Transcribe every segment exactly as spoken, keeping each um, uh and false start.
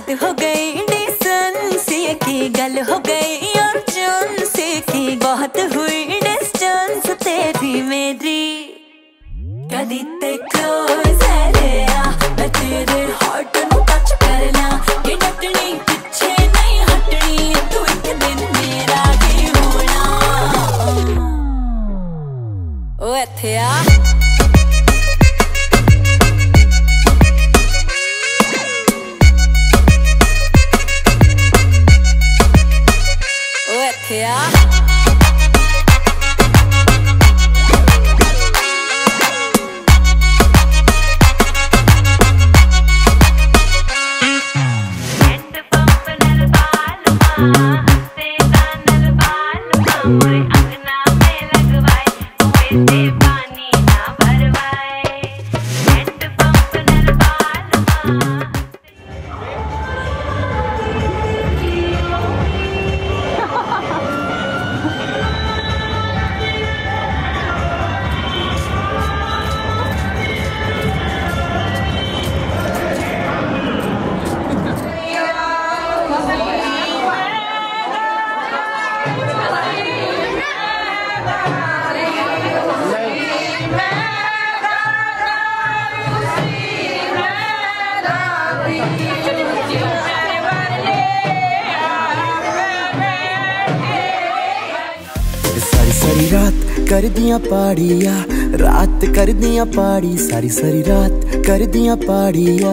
बात हो गई डिसेंसी की, गल हो गई अर्जेंसी की, बहुत हुई डिस्टेंस तेरी मेरी। कदी ते क्लोज है ले आ, मैं तेरे हार्ट नू टच कर ला, कि डटनी पीछे नहीं हटनी, तू एक दिन मेरा ही होना। ओ इत्थे आ Yeah. सारी सारी रात कर दियां पाड़िया, रात कर दियां पाड़ी, सारी सारी रात कर दियां पाड़िया,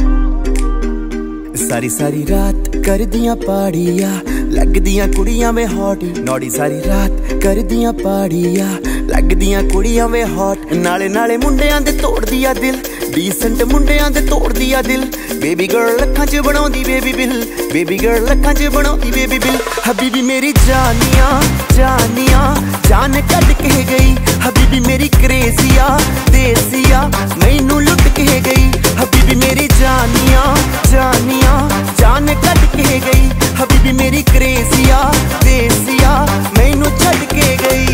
सारी सारी रात कर दियां पाड़िया, लग दियां कुड़ियां में हॉट नौड़ी, सारी रात कर दियां पाड़िया, लग दियां कुड़ियां में हॉट, नाले नाले मुंडियां दे तोड़ दिया दिल, डीसेंट मुंडियां दे तोड़ दिया दिल, बेबी गर्ल लखां च बनाउंदी बेबी बिल, बेबी गर्ल लखां च बनाउंदी बेबी बिल, हबीबी मेरी जानिया जानिया जान कट के गई, हबीबी मेरी क्रेजिया देसिया मैनू लुट के गई, हबीबी मेरी जानिया जानिया जान कट के गई, हबीबी मेरी क्रेजिया देसिया मैनू छड़ के गई।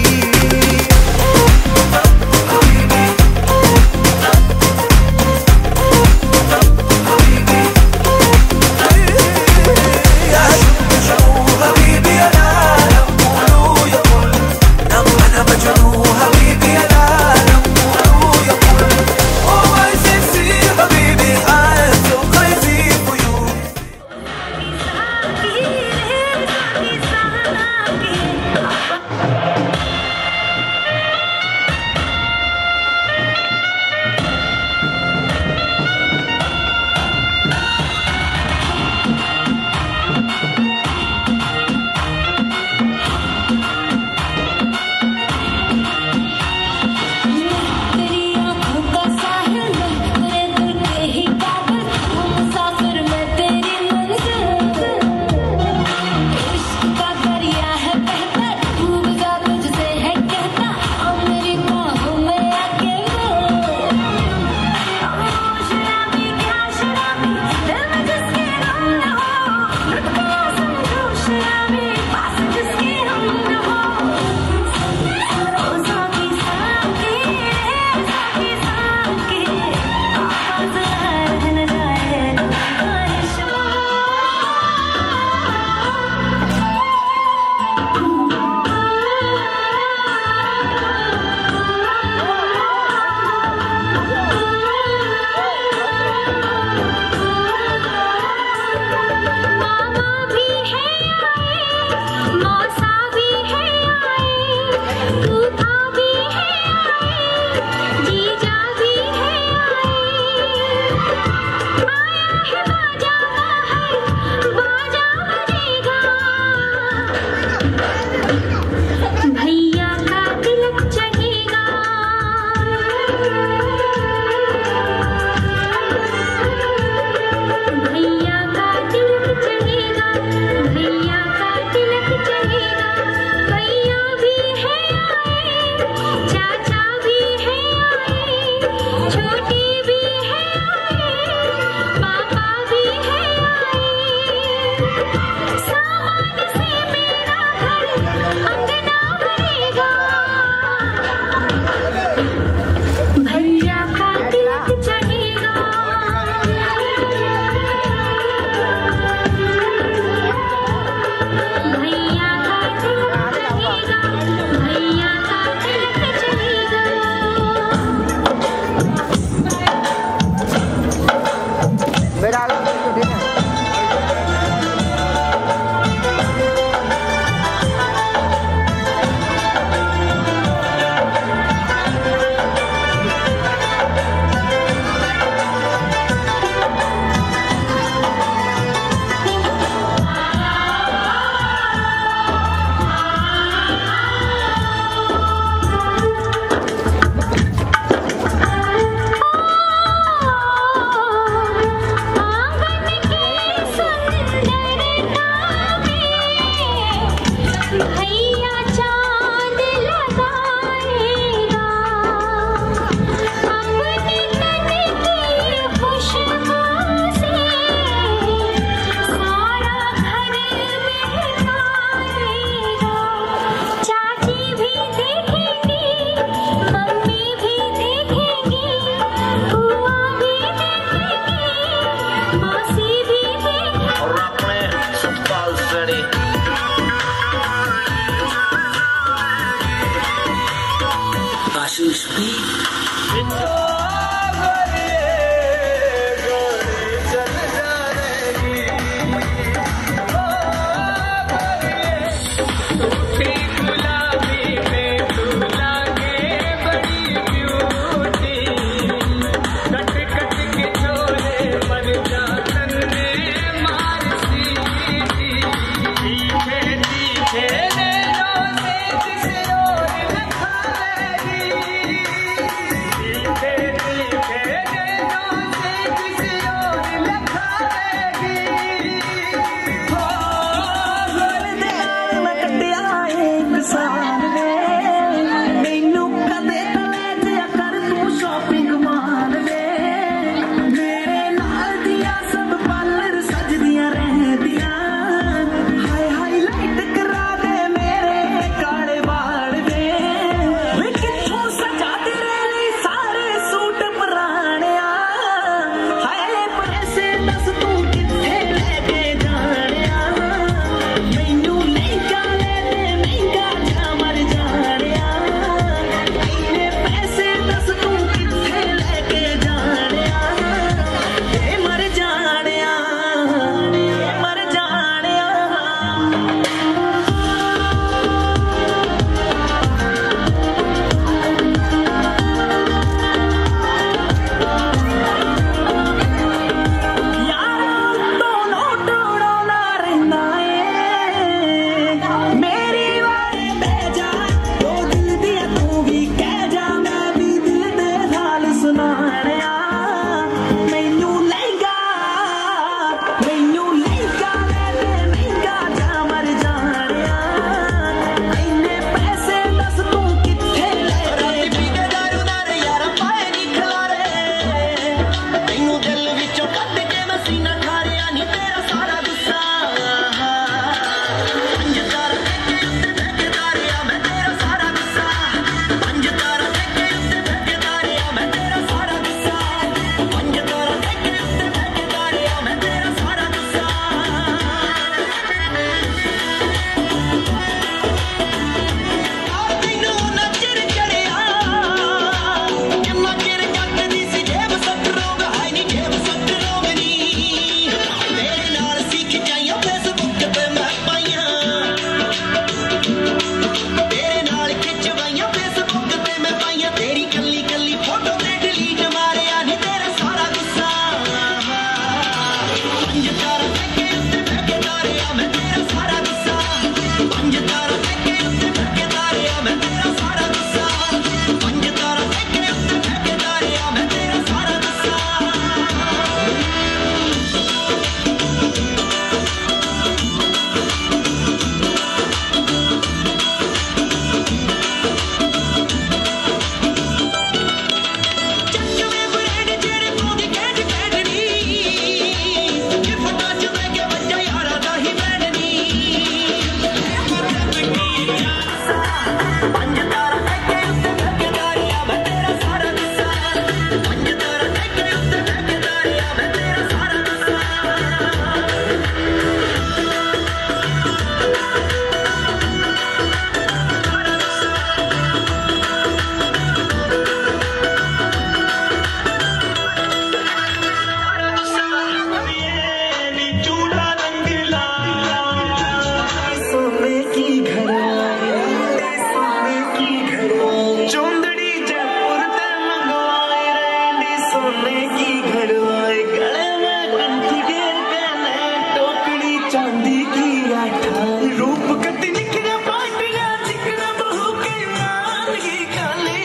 चांदी की आठा रूप कटी निकला पाटिया चिकना बहू के मान की काली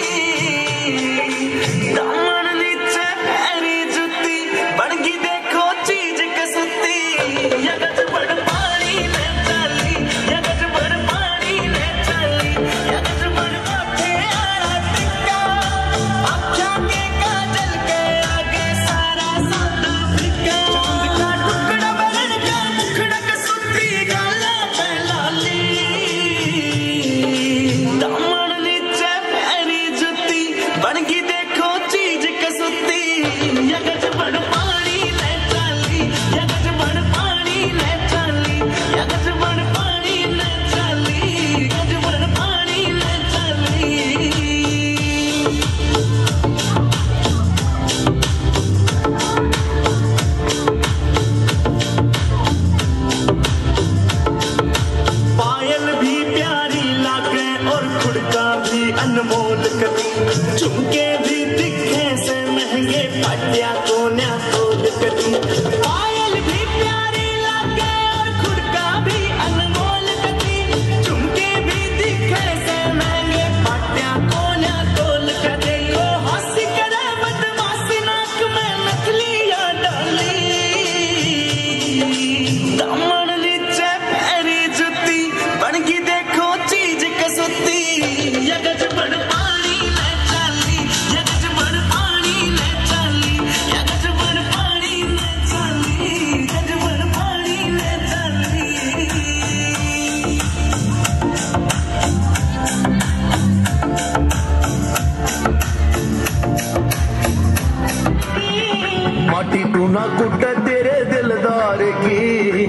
दामन नीचे पैरी जुती बनगी देखो चीज कसुती यगत बड़ पानी में चली यगत बड़ पानी में चली यगत बड़ माथे आड़ा टिक्का अखियां के काजल के आगे सारा सौदा फिक्का चांद का टुकड़ा बरन का मुखड़ा कसुती गाला पे लाली दामन नीचे पैरी जुती बनगी देखो चीज कसुती यगत बड़ पानी ले चली यगत बड़ पानी ले चली यगत बड़ पानी ले चली यगत बड़ पानी ले चली पायल भी प्यारी लागे और खुड़का भी अनमोल कती झुमके भी दिखे से महंगे पाटिया कोन्या तोल कती पायल भी प्यारी लागे और खुड़का भी अनमोल कती झुमके भी दिखे से महंगे पाटिया कोन्या तोल कती ओ हंसी करे बदमाशी नाक में नकलिया डाली दामन नीचे पैरी जुती बनगी देखो चीज कसुती यगत बड़ पानी ले चली यगत बड़ पानी ले चली यगत बड़ पानी ले चली यगत बड़ पानी ले चली माटी तू ना कुट तेरे दिलदार की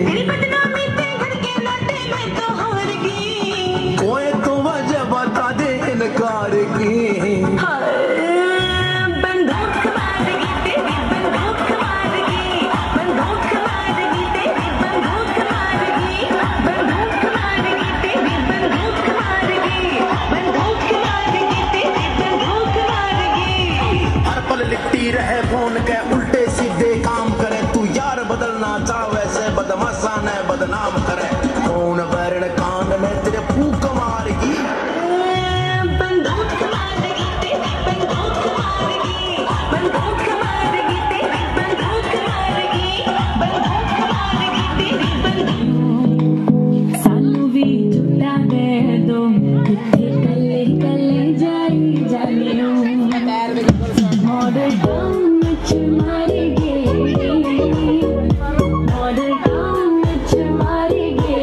कोई तो वजह बता दे इनकार की बंदूक मारेगी तेरी बंदूक मारेगी बंदूक मारेगी तेरी बंदूक मारेगी बंदूक मारेगी तेरी बंदूक मारेगी बंदूक मारेगी तेरी बंदूक मारेगी हर पल लिपटी रहे फोन के उल्टे सीधे काम करे तू यार बदलना चाह वैसे बदमाशा ने बदनाम करे कौन बैरन कान में तेरे फूक मारेगी बंदूक मारेगी तेरी बंदूक मारेगी बंदूक मारेगी तेरी बंदूक मारेगी बंदूक मारेगी तेरी बंदूक सानू भी झूठा दे दो किथे कल्ले कल्ले जाई जाने मॉडल टाउन विच मारेगी मॉडल टाउन विच मारेगी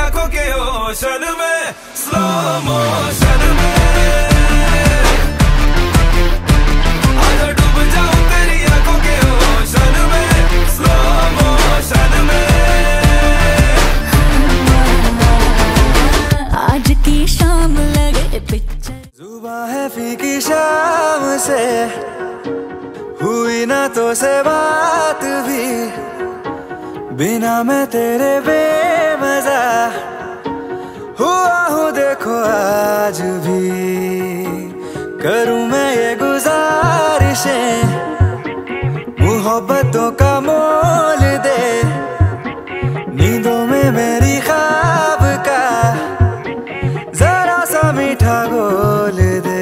आंखों के ओशन में, स्लो मोशन में आजा डूब जाऊं तेरी आंखों के ओशन में, स्लो मोशन में। आज की शाम लगे पिक्चर, जुबां है फीकी शाम से, हुई ना तो से बात भी, बिना मैं तेरे बेमजा हुआ हूँ देखो आज भी। करूँ मैं ये गुजारिशें, मोहब्बतों का मोल दे, नींदों में मेरी ख्वाब का जरा सा मीठा घोल दे।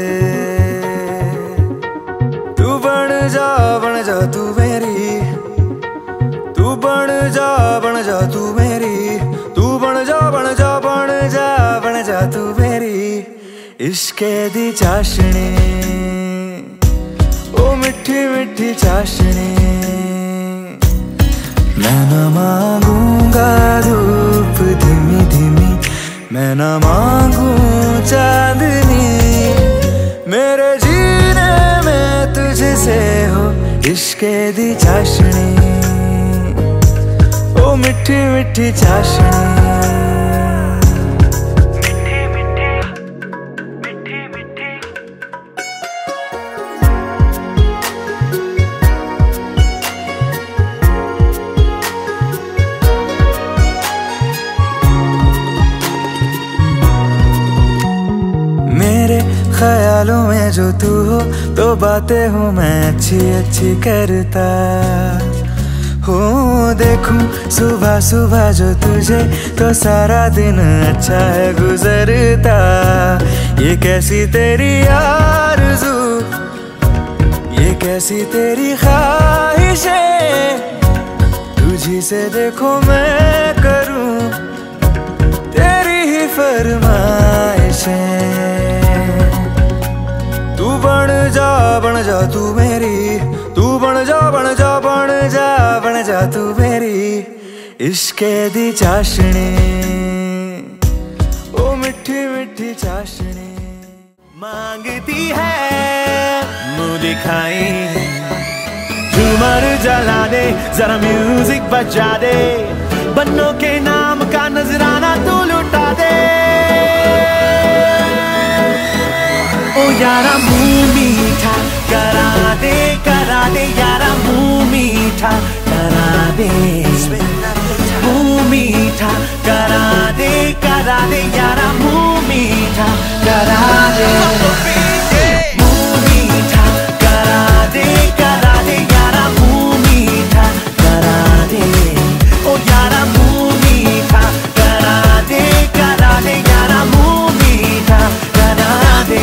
तू बन जा बन जा तू मेरी, तू बन जा बन जा तू मेरी, तू बन जा बन जा बन जा बन जा तू मेरी। इश्के दी चाशनी ओ मिठी मिठी चाशनी, मैं न मांगूंगा धूप धीमी धीमी, मैं न मांगू चांदनी, मेरे जीने में तुझसे हो इश्के दी चाशनी, ओ मिठी मिठी चाशनी। मेरे ख्यालों में जो तू हो तो बातें हूँ मैं अच्छी अच्छी करता हो। देखूं सुबह सुबह जो तुझे तो सारा दिन अच्छा है गुजरता। ये कैसी तेरी आरज़ू, ये कैसी तेरी ख्वाहिशें, तुझी से देखो मैं करूं तेरी ही फरमाइशें। तू बन जा बन जा तू मेरी, तू बन जा बन जा बन जा बन जा तू मेरी। इश्के दी चाशनी ओ मिठी मिठी चाशनी, मांगती है मुँह दिखाई, झूमर जला दे जरा म्यूजिक बजा दे, बन्नों के नाम का नजराना तू लुटा दे। ओ यारा मुँह मीठा करा दे करा दे, यारा मुँह मीठा करा दे, मुँह मीठा करा दे करा दे, यारा मुँह मीठा करा दे, मुँह मीठा करा दे करा दे, यारा मुँह मीठा करा दे। ओ यारा मुँह मीठा करा दे करा दे, यारा मुँह मीठा करा दे।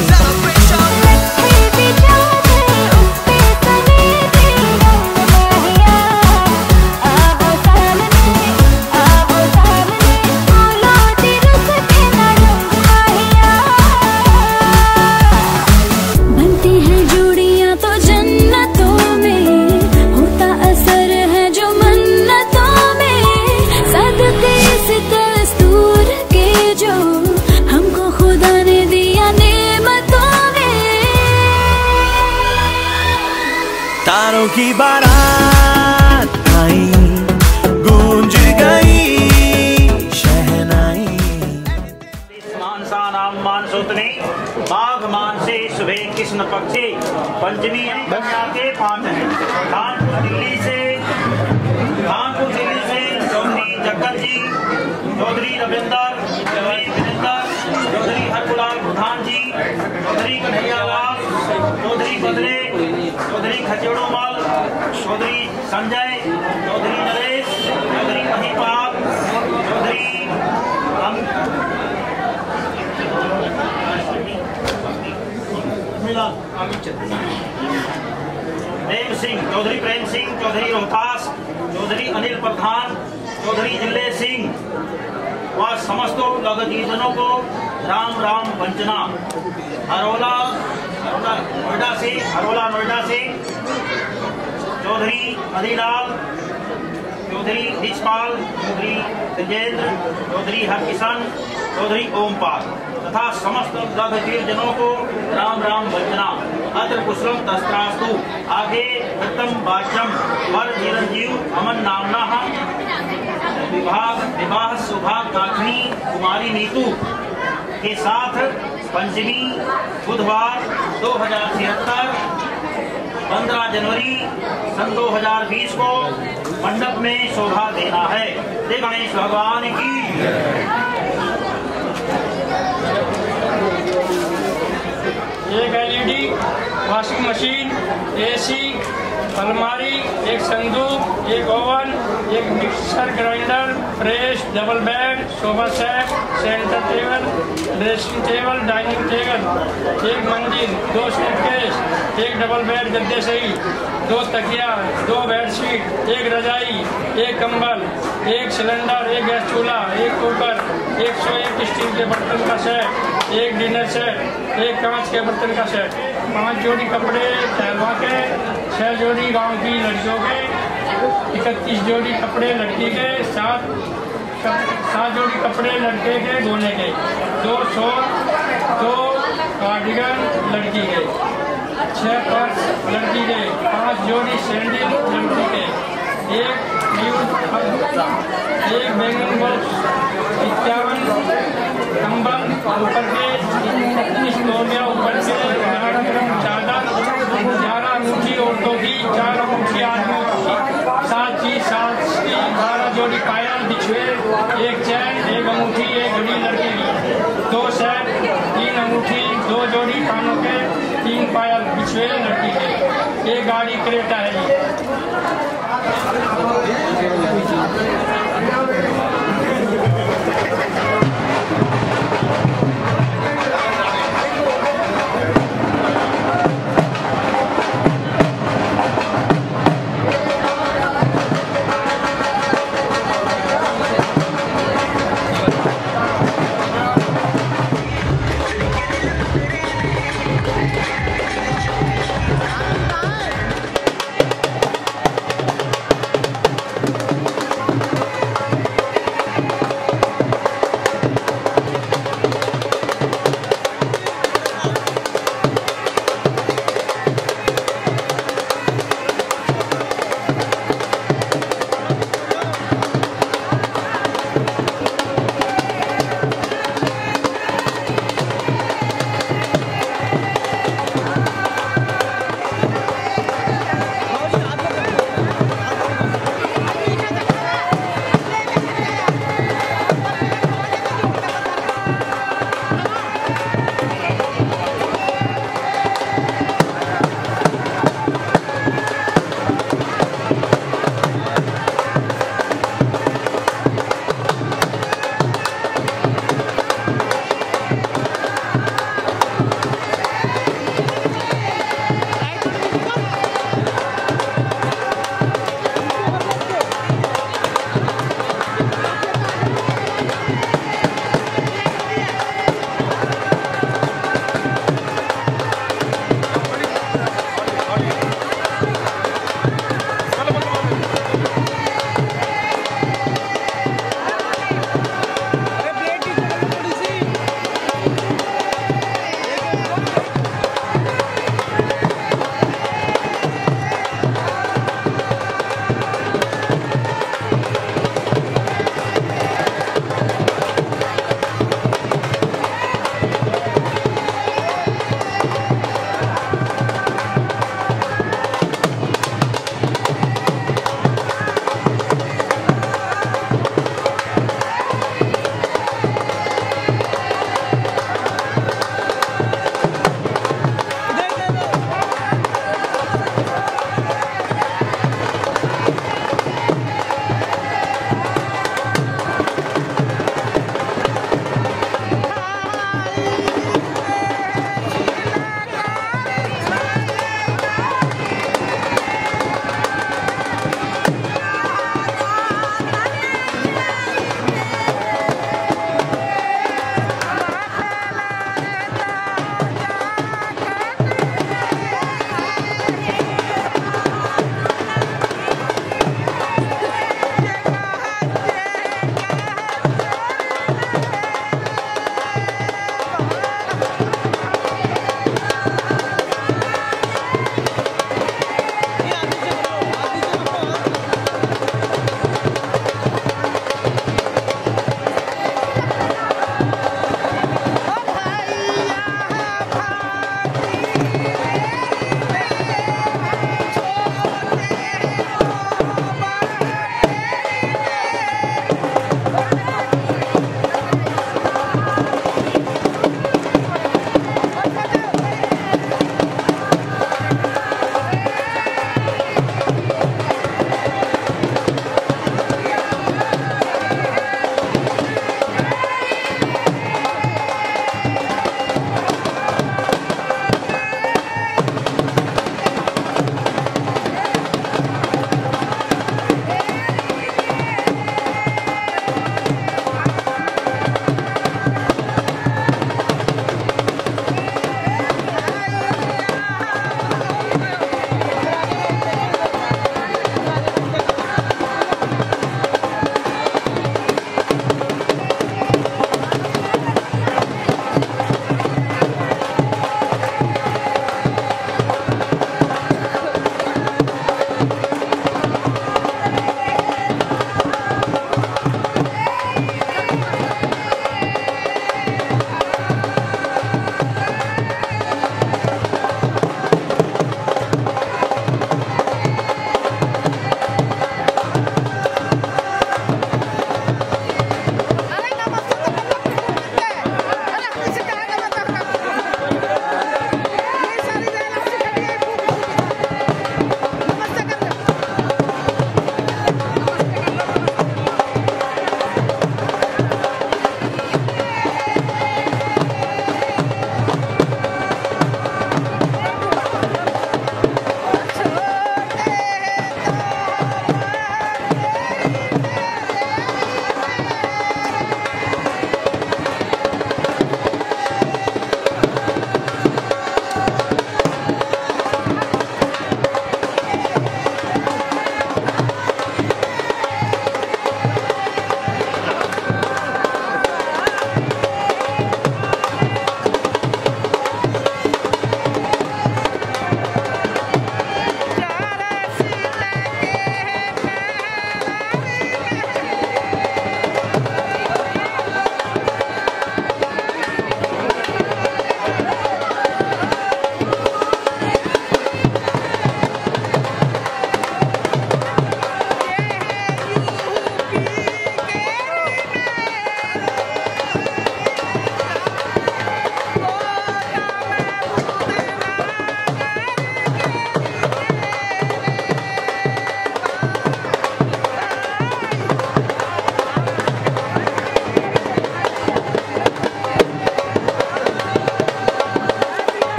तारों की बारात आई, गूंज गई शहनाई। मानसा नाम मानसोतनी, माघ मानसे शुभे कृष्ण पक्षे, पंचमी कन्या के पांच हैं। कानपुर दिल्ली से कानपुर दिल्ली से चौधरी जक्कल जी, चौधरी रविंदर, चौधरी विनिंदर, चौधरी हरकुलाल प्रधान जी, चौधरी कन्हैया लाल, चौधरी बदले, चौधरी खचेड़ोमल, चौधरी संजय, चौधरी नरेश, चौधरी महिपाल, चौधरी प्रेम सिंह, चौधरी प्रेम सिंह, चौधरी रोहतास, चौधरी अनिल प्रधान, चौधरी जिले सिंह व समस्त लघुजीजनों को राम राम वंचना। हरोला नोएडा से, हरोला नोएडा से चौधरी हरिलाल, चौधरी निजपाल, चौधरी तेजेंद्र, चौधरी हरकिशन, चौधरी ओमपाल तथा समस्त दग्धवीर जनों को राम राम वंदना। अत्र कुशलम तस्त्रास्तु। आगे प्रथम वाच्यम वर चिरंजीव अमन नामना विवाह विवाह सौभाग्यकारिणी कुमारी नीतू के साथ पंचमी बुधवार दो हजार छिहत्तर पंद्रह जनवरी सन दो हजार बीस को मंडप में शोभा देना है। जय गणेश भगवान की। एक एलईडी, वॉशिंग मशीन, एसी, अलमारी, एक संदूक, एक ओवन, एक mixer grinder, press, double bed, sofa set, centre table, dressing table, dining table, एक मंदिर, दो सूटकेस, एक डबल बेड गद्दे सही, दो तकिया, दो बेडशीट, एक रजाई, एक कंबल, एक सिलेंडर, एक गैस चूल्हा, एक कुकर, एक सौ एक स्टील के बर्तन का सेट, एक डिनर सेट, एक कांच के बर्तन का सेट, पांच जोड़ी कपड़े पहलवा के, छह जोड़ी गांव की लड़कियों के, इकतीस जोड़ी कपड़े लड़की के, सात सात जोड़ी कपड़े लड़के के धोने के, दो सौ दो कार्डिगन लड़की के, छह पर्स लड़की के, पांच जोड़ी सैंडल लड़की के, एक एक बैंगन बॉक्स, इक्यावन कंबल ऊपर के, इक्कीस तौलिया ऊपर से, चादर, ग्यारह अंगूठी औरतों की, चार अंगूठी आदमियों की, सात चीज सात की, बारह जोड़ी पायल बिछुए, एक चैन, एक अंगूठी, एक घड़ी लड़की की, दो सेट, तीन अंगूठी, दो जोड़ी कानों के, तीन पायल बिछुए लड़की के, एक गाड़ी क्रेटा है ये।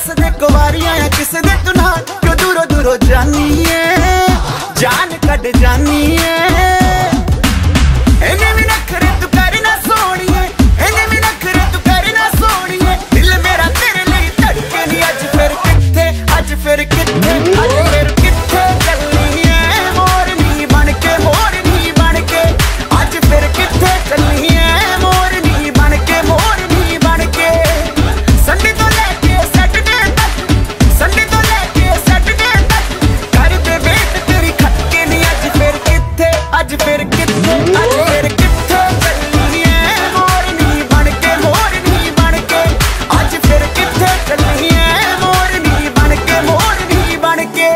दस दे कुवारियां या किस दे तू ना क्यों दूरों दूरों जानी है जान कट जानी है इन्हें भी नखरे तू कर ना सोनिए इन्हें भी नखरे तू कर ना सोनिए दिल मेरा तेरे लिए धड़के नहीं अज फिर किथे अज फिर किथे अज फिर किथे चलनी है मोरनी बन के मोरनी बन के अज फिर किथे चलनी है मोरनी बन के मोरनी बन के संडे तो लेके सैटरडे तक संडे तो लेके सैटरडे तक कर दे वेट तेरी खटके नहीं अज फिर किथे अज फिर किथे अज फिर किथे चलनी है मोरनी बन के मोरनी बन के अज फिर किथे चलनी है मोरनी बन के मोरनी बन के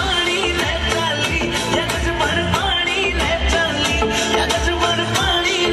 पानी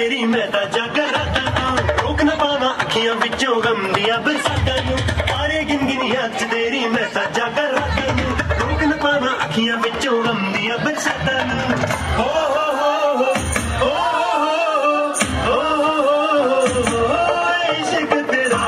तेरी मैं ता जागर रातां नूं रोक ना पावां अखियां विचों गम दियां बरसातां नूं मारे गिन गिन याद तेरी मैं ता जागर रातां नूं रोक ना पावां अखियां विचों गम दियां बरसातां नूं हो हो हो हो हो हो हो इश्क तेरा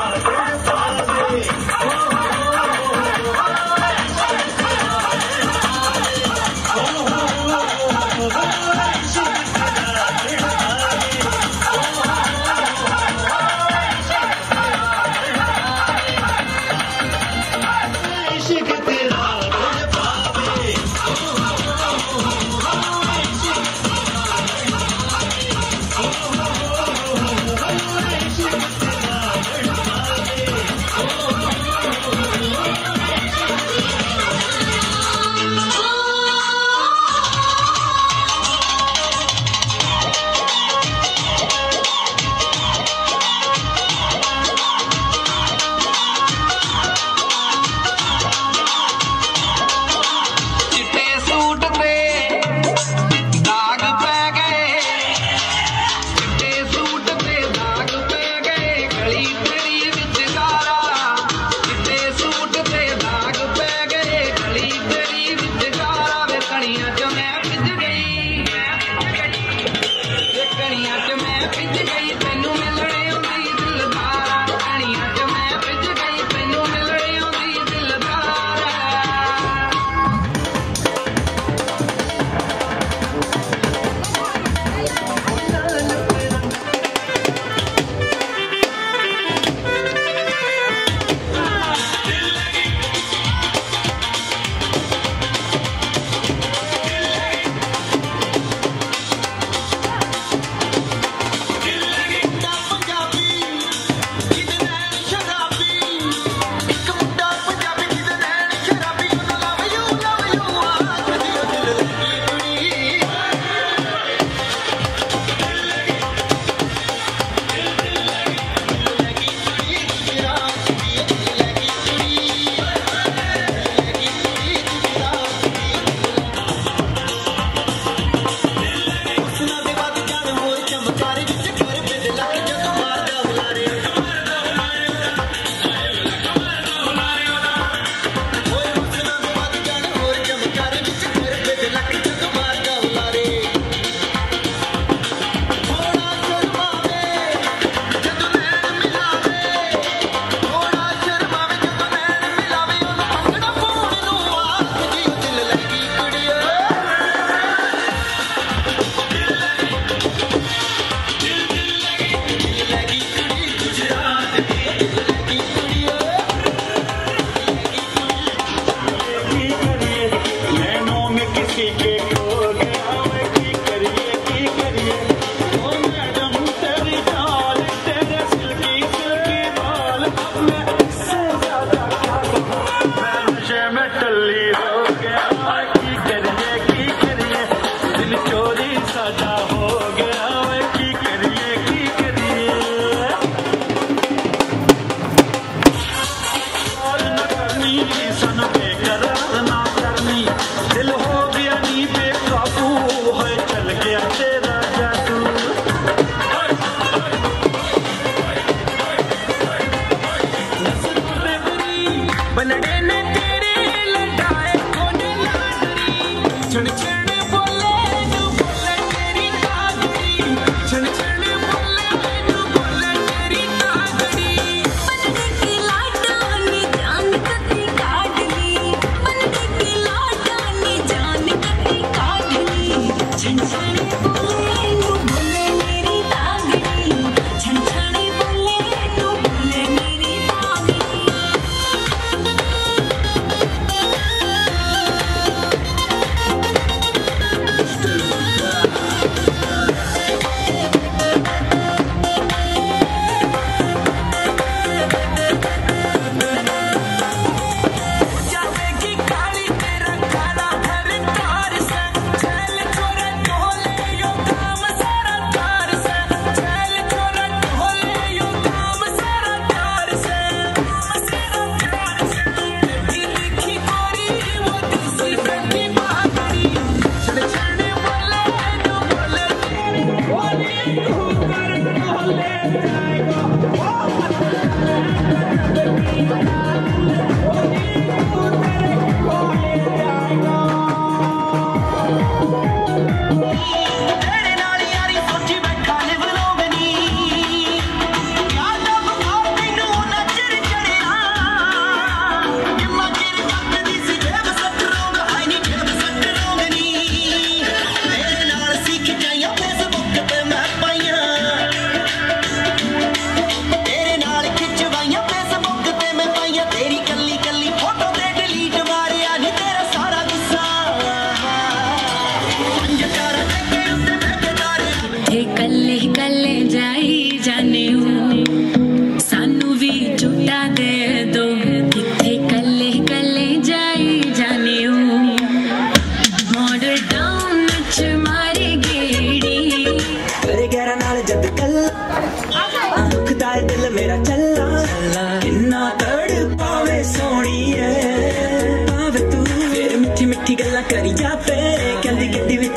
यारा नाल जद कल्ला दुखदा है दिल मेरा चला किन्ना तड़ पावे सोनी है पावे तू फिर मिठी मिठी गल्ला करी जावे कहंदी गड्डी विच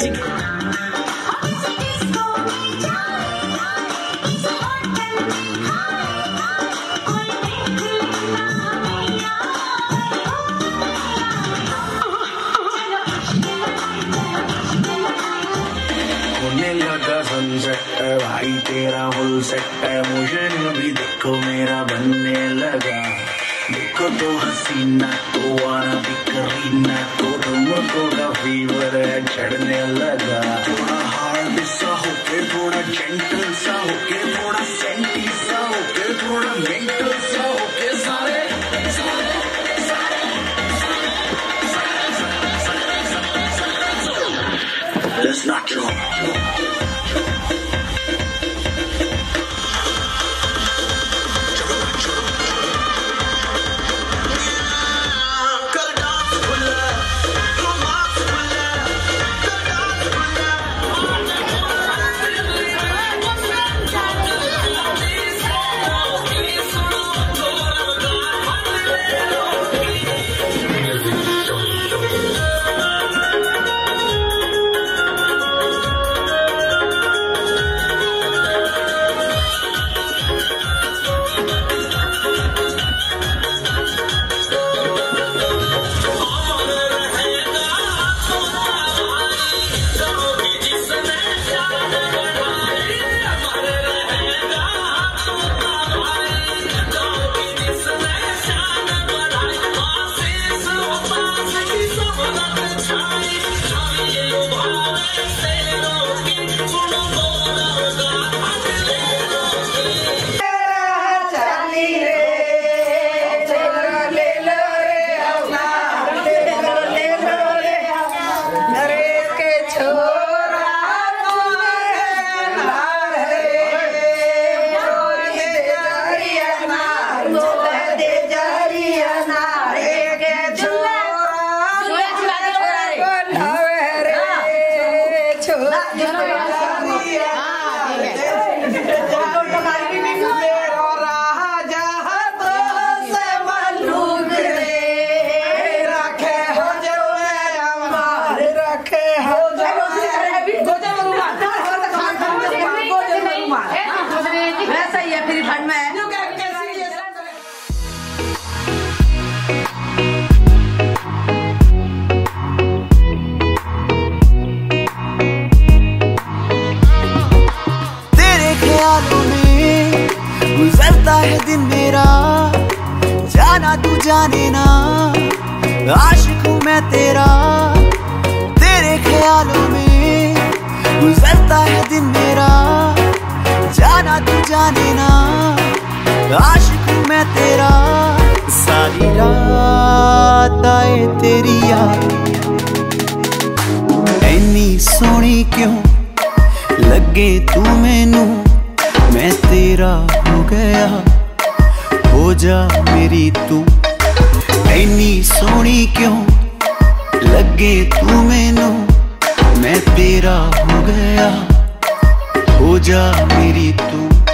भाई तेरा फुल सेट है मुझे भी देखो मेरा बनने लगा देखो तो हसीना तो वारा भी करीना तो तुमको का फीवर है चढ़ने लगा थोड़ा हार्ड सा होके थोड़ा जेंटल सा होके थोड़ा सेंटी सा होके थोड़ा मेंटल सा होके सारे सारे Let's not go. गुजरता है दिन मेरा जाना तू जाने ना आशिक हूँ मैं तेरा तेरे ख्यालों में गुजरता है दिन मेरा जाना तू जाने ना आशिक हूँ मैं तेरा सारी रात आए तेरी याद ऐनी सोनी क्यों लगे तू मैनू मैं तेरा हो गया हो जा मेरी तू ऐनी सोनी क्यों लगे तू मैनू मैं तेरा हो गया हो जा मेरी तू